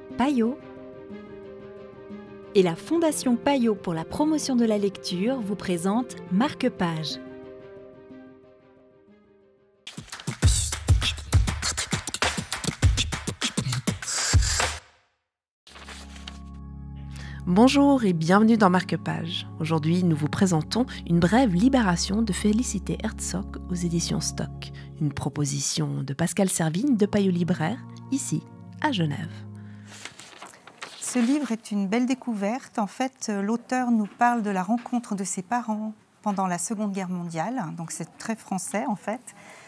Payot et la Fondation Payot pour la promotion de la lecture vous présente Marque-Page. Bonjour et bienvenue dans Marque-Page. Aujourd'hui, nous vous présentons une brève libération de Félicité Herzog aux éditions Stock, une proposition de Pascal Servigne de Payot Libraire, ici, à Genève. Ce livre est une belle découverte. En fait, l'auteur nous parle de la rencontre de ses parents pendant la Seconde Guerre mondiale, donc c'est très français en fait.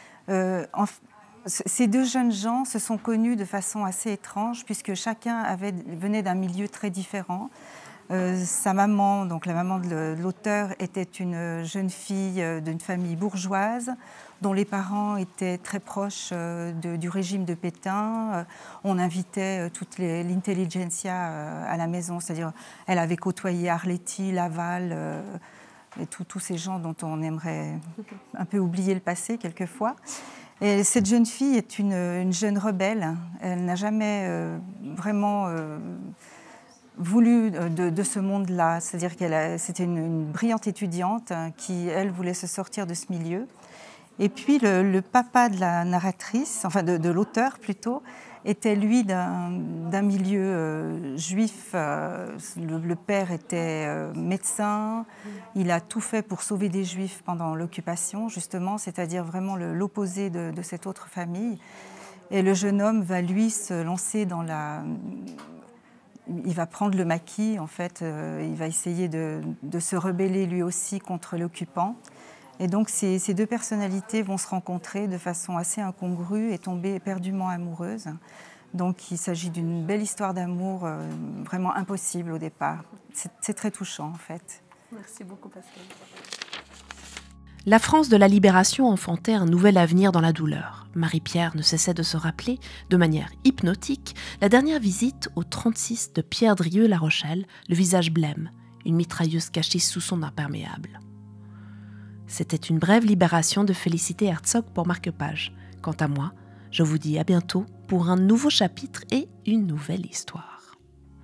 Ces deux jeunes gens se sont connus de façon assez étrange puisque chacun venait d'un milieu très différent. Sa maman, donc la maman de l'auteur, était une jeune fille d'une famille bourgeoise dont les parents étaient très proches du régime de Pétain. On invitait toute l'intelligentsia à la maison, c'est-à-dire elle avait côtoyé Arletty, Laval et tous ces gens dont on aimerait un peu oublier le passé quelquefois. Et cette jeune fille est une jeune rebelle. Elle n'a jamais vraiment voulu de ce monde-là. C'est-à-dire c'était une brillante étudiante qui, elle, voulait se sortir de ce milieu. Et puis le papa de la narratrice, enfin de l'auteur plutôt, était lui d'un milieu juif. Le père était médecin. Il a tout fait pour sauver des juifs pendant l'occupation, justement, c'est-à-dire vraiment l'opposé de cette autre famille. Et le jeune homme va, lui, se lancer dans il va prendre le maquis, en fait. Il va essayer de se rebeller, lui aussi, contre l'occupant. Et donc, ces deux personnalités vont se rencontrer de façon assez incongrue et tomber éperdument amoureuses. Donc, il s'agit d'une belle histoire d'amour vraiment impossible au départ. C'est très touchant, en fait. Merci beaucoup, Pascal. La France de la Libération enfantait un nouvel avenir dans la douleur. Marie-Pierre ne cessait de se rappeler, de manière hypnotique, la dernière visite au 36 de Pierre Drieux-La Rochelle, le visage blême, une mitrailleuse cachée sous son imperméable. C'était une brève libération de Félicité Herzog pour Marque-Page. Quant à moi, je vous dis à bientôt pour un nouveau chapitre et une nouvelle histoire.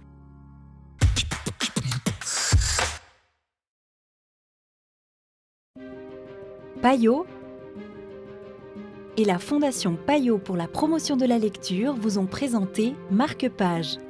Payot et la Fondation Payot pour la promotion de la lecture vous ont présenté Marque-Page.